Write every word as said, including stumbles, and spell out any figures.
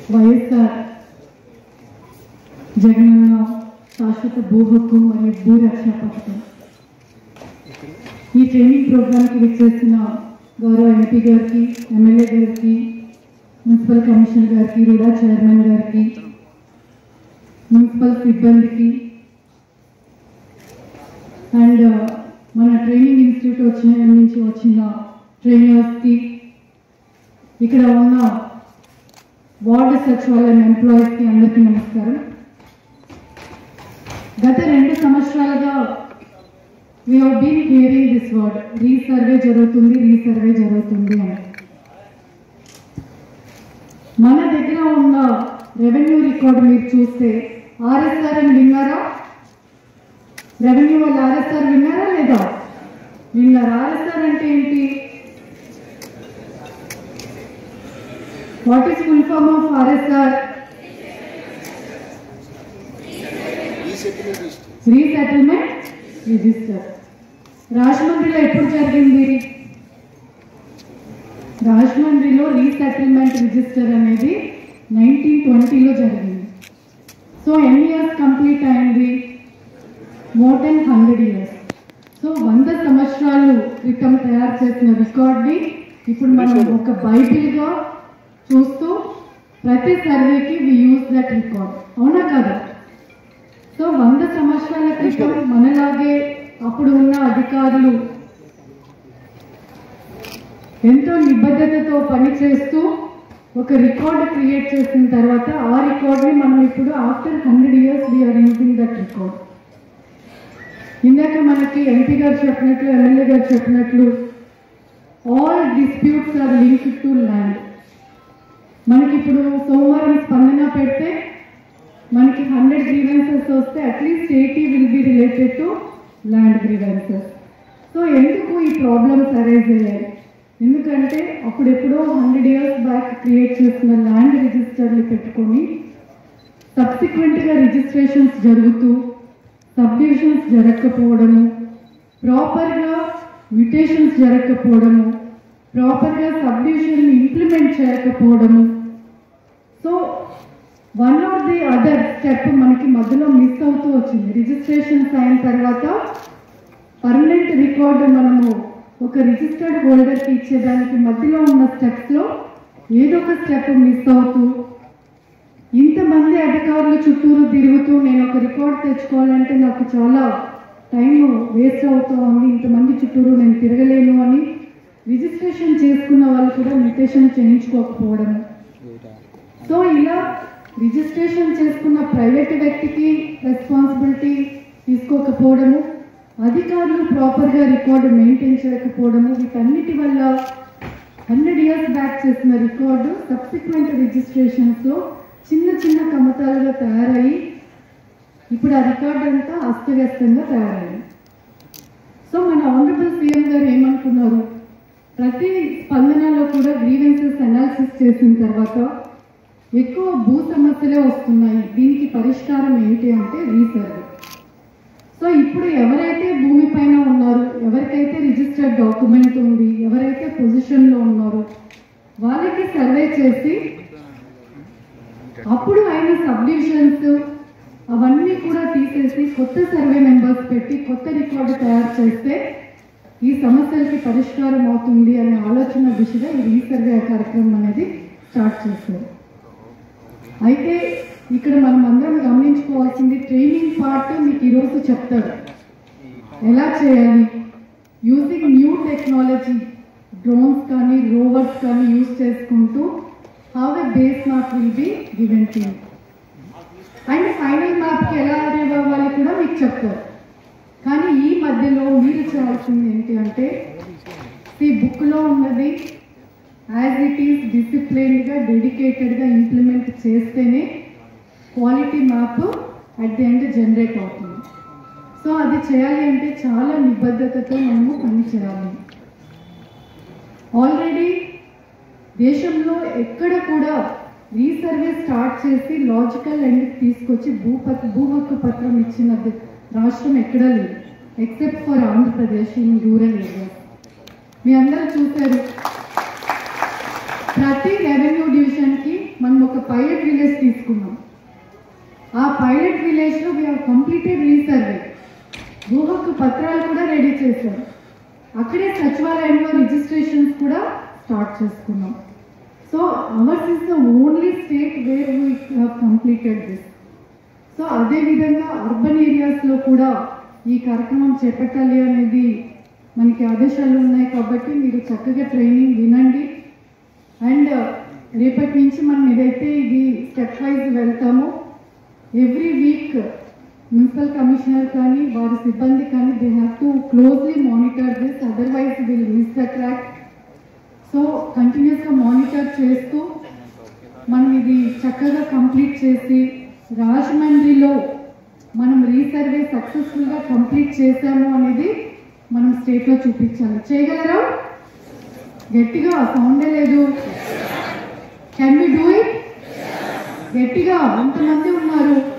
వైఎస్ఆర్ జగనన్న శాశ్వత భూ హక్కు మరియు భూ రక్షణ పథకం ఈ ట్రైనింగ్ ప్రోగ్రామ్కి విచ్చేసిన గౌరవ ఎంపీ గారికి, ఎమ్మెల్యే గారికి, మున్సిపల్ కమిషనర్ గారికి, రూడా చైర్మన్ గారికి, మున్సిపల్ సిబ్బందికి అండ్ మన ట్రైనింగ్ ఇన్స్టిట్యూట్ వచ్చిన నుంచి వచ్చిన ట్రైనర్స్కి, ఇక్కడ ఉన్న వార్డు సచివాలయం ఎంప్లాయీస్కి అందరికీ నమస్కారం. గత రెండు సంవత్సరాలుగా we have been hearing this word, resurvey జరుగుతుంది రీసర్వే జరుగుతుంది అని. మన దగ్గర ఉన్న రెవెన్యూ రికార్డు మీరు చూస్తే ఆర్ఎస్ఆర్ అని విన్నారా? రెవెన్యూ వాళ్ళు ఆర్ఎస్ఆర్ విన్నారా లేదా? విన్నారు. ఆర్ఎస్ఆర్ అంటే ఏంటి? What is full form of RSR? Resettlement register. రాజమండ్రిలో ఎప్పుడు జరిగింది? రాజమండ్రిలో రీసెటిల్మెంట్ రిజిస్టర్ అనేది నైన్టీన్ ట్వంటీలో జరిగింది. సో ఎన్ని ఇయర్స్ కంప్లీట్ అయింది? More than hundred years. So వంద సంవత్సరాలు క్రితం తయారు చేసిన రికార్డ్ని ఇప్పుడు మనం ఒక బైబిల్గా చూస్తూ ప్రతి సర్వేకి వి యూజ్ దట్ రికార్డ్. అవునా కదా? సో వంద సంవత్సరాల క్రితం మనలాగే అప్పుడు ఉన్న అధికారులు ఎంతో నిబద్ధతతో పనిచేస్తూ ఒక రికార్డ్ క్రియేట్ చేసిన తర్వాత ఆ రికార్డ్ని మనం ఇప్పుడు after hundred years we are using that record. ఇందాక మనకి ఎంపీ గారు చెప్పినట్లు, ఎమ్మెల్యే గారు చెప్పినట్లు all disputes are linked to land. మనకి ఇప్పుడు సోమవారం స్పందన పెడితే మనకి హండ్రెడ్ గ్రీవెన్సెస్ వస్తే at least eighty will be related to land grievances. So ఎందుకు ఈ ప్రాబ్లమ్స్ అరైజ్ అయ్యాయి? ఎందుకంటే అప్పుడెప్పుడో హండ్రెడ్ ఇయర్స్ బ్యాక్ క్రియేట్ చేసిన ల్యాండ్ రిజిస్టర్లు పెట్టుకొని సబ్సిక్వెంట్గా రిజిస్ట్రేషన్స్ జరుగుతూ సబ్ డివిజన్స్ జరగకపోవడము, ప్రాపర్గా మ్యూటేషన్స్ జరగకపోవడము, ప్రాపర్గా సబ్ డివిజన్ని ఇంప్లిమెంట్ చేయకపోవడము. So one or the other step మనకి మధ్యలో మిస్ అవుతూ వచ్చింది. రిజిస్ట్రేషన్స్ అయిన తర్వాత పర్మనెంట్ రికార్డు మనము ఒక రిజిస్టర్డ్ హోల్డర్కి ఇచ్చేదానికి మధ్యలో ఉన్న స్టెప్స్లో ఏదో ఒక స్టెప్ మిస్ అవుతూ ఇంతమంది అధికారులు చుట్టూరు తిరుగుతూ నేను ఒక రికార్డ్ తెచ్చుకోవాలంటే నాకు చాలా టైం వేస్ట్ అవుతూ ఉంది, ఇంతమంది చుట్టూరు నేను తిరగలేను అని రిజిస్ట్రేషన్ చేసుకున్న వాళ్ళు కూడా మ్యూటేషన్ చేయించుకోకపోవడం. సో ఇలా రిజిస్ట్రేషన్ చేసుకున్న ప్రైవేట్ వ్యక్తికి రెస్పాన్సిబిలిటీ తీసుకోకపోవడము, అధికారులు ప్రాపర్గా రికార్డు మెయింటైన్ చేయకపోవడము, వీటన్నిటి వల్ల హండ్రెడ్ ఇయర్స్ బ్యాక్ చేసిన రికార్డు సబ్సిక్వెంట్ రిజిస్ట్రేషన్స్లో చిన్న చిన్న కమతాలుగా తయారయ్యి ఇప్పుడు ఆ రికార్డు అంతా అస్తవ్యస్తంగా తయారయ్యింది. సో మన ఆనరబుల్ సీఎం గారు ఏమనుకున్నారు? ప్రతి స్పందనలో కూడా గ్రీవెన్సెస్ అనాలిసిస్ చేసిన తర్వాత ఎక్కువ భూ సమస్యలే వస్తున్నాయి, దీనికి పరిష్కారం ఏంటి అంటే రీసర్వే. సో ఇప్పుడు ఎవరైతే భూమి పైన ఉన్నారో, ఎవరికైతే రిజిస్టర్డ్ డాక్యుమెంట్ ఉంది, ఎవరైతే పొజిషన్లో ఉన్నారో వాళ్ళకి సర్వే చేసి అప్పుడు అయిన సబ్ డివిజన్స్ అవన్నీ కూడా తీసేసి కొత్త సర్వే నెంబర్స్ పెట్టి కొత్త రికార్డు తయారు చేస్తే ఈ సమస్యలకి పరిష్కారం అవుతుంది అనే ఆలోచన దిశగా ఈ రీసర్వే కార్యక్రమం అనేది స్టార్ట్ చేశారు. అయితే ఇక్కడ మనం అందరం గమనించుకోవాల్సింది ట్రైనింగ్ పార్ట్ మీకు ఈరోజు చెప్తారు ఎలా చేయాలి. యూజింగ్ న్యూ టెక్నాలజీ, డ్రోన్స్ కానీ రోవర్స్ కానీ యూజ్ చేసుకుంటూ how a base map will be given to you. And final మ్యాప్కి ఎలా అరైవ్ అవ్వాలి కూడా మీకు చెప్తారు. కానీ ఈ మధ్యలో మీరు చేయాల్సింది ఏంటి అంటే ఈ బుక్లో ఉన్నది యాజ్ ఇట్ ఈస్ డిసిప్లైన్డ్గా డెడికేటెడ్గా ఇంప్లిమెంట్ చేస్తేనే quality map at the end generate అవుతుంది. సో అది చేయాలి అంటే చాలా నిబద్ధతతో మనము పని చేయాలి. ఆల్రెడీ దేశంలో ఎక్కడ కూడా రీసర్వే స్టార్ట్ చేసి లాజికల్ ఎండ్కి తీసుకొచ్చి భూపత్ భూ హక్కు పత్రం ఇచ్చిన రాష్ట్రం ఎక్కడా లేదు, except for Andhra Pradesh in rural areas. మీ అందరూ చూశారు ప్రతి రెవెన్యూ డివిజన్కి మనం ఒక పైలట్ విలేజ్ తీసుకున్నాం. ఆ పైలట్ విలేజ్లో వీ హావ్ కంప్లీటెడ్ రీసర్వే, భూ హక్కు పత్రాలు కూడా రెడీ చేశాం. అక్కడే సచివాలయంలో రిజిస్ట్రేషన్స్ కూడా స్టార్ట్ చేసుకున్నాం. So ours is the only state where we have completed this. So అదేవిధంగా అర్బన్ ఏరియాస్లో కూడా ఈ కార్యక్రమం చేపట్టాలి అనేది మనకి ఆదేశాలు ఉన్నాయి. కాబట్టి మీరు చక్కగా ట్రైనింగ్ వినండి. అండ్ రేపటి నుంచి మనం ఏదైతే ఇది స్టెప్ వైజ్ వెళ్తామో ఎవ్రీ వీక్ మున్సిపల్ కమిషనర్ కానీ వారి సిబ్బంది కానీ they have to closely monitor this, otherwise will miss the track. So కంటిన్యూస్గా మానిటర్ చేస్తూ మనం ఇది చక్కగా కంప్లీట్ చేసి రాజమండ్రిలో మనం రీసర్వే సక్సెస్ఫుల్గా కంప్లీట్ చేశాము అనేది మనం స్టేట్లో చూపించాలి. చేయగలరా? గట్టిగా సౌండే లేదు. Can we do it? గట్టిగా ఎంతమంది ఉన్నారు?